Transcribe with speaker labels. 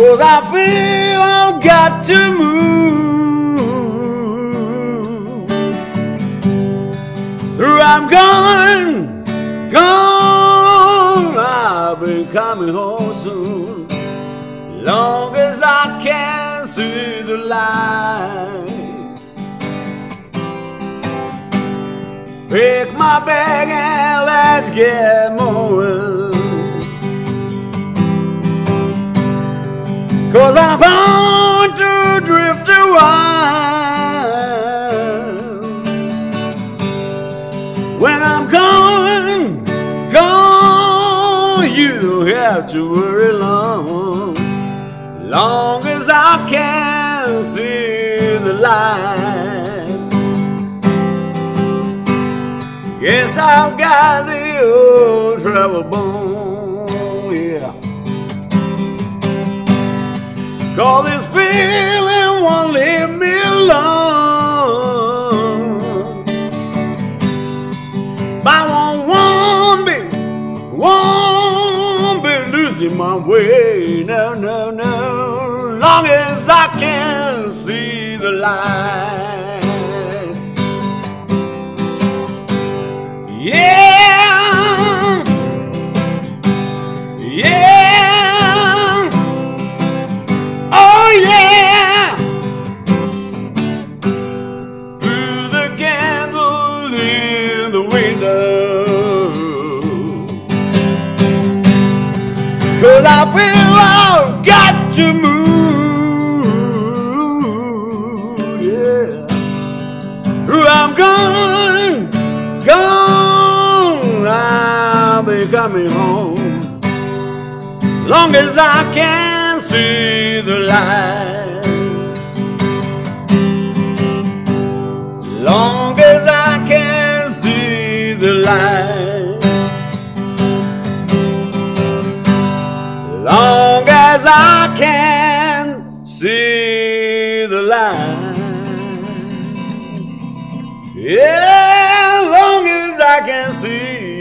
Speaker 1: 'cause I feel I've got to move. I'm gone, gone, I'll be coming home soon. Long as I can see the light. Pick my bag and let's get moving, 'cause I'm going to drift a while. When I'm gone, gone, you don't have to worry long. Long as I can see the light. Yes, I've got the old travel bone, yeah. 'Cause this feeling won't leave me alone. I won't be losing my way, no, no, no. Long as I can see the light. Yeah, yeah, oh yeah. Through the candle in the window, 'cause I feel I've got to move, yeah. I'm gone, gone, I'll be coming home. Long as I can see the light. Long as I can see the light. Long as I can see the light. Yeah, long as I can see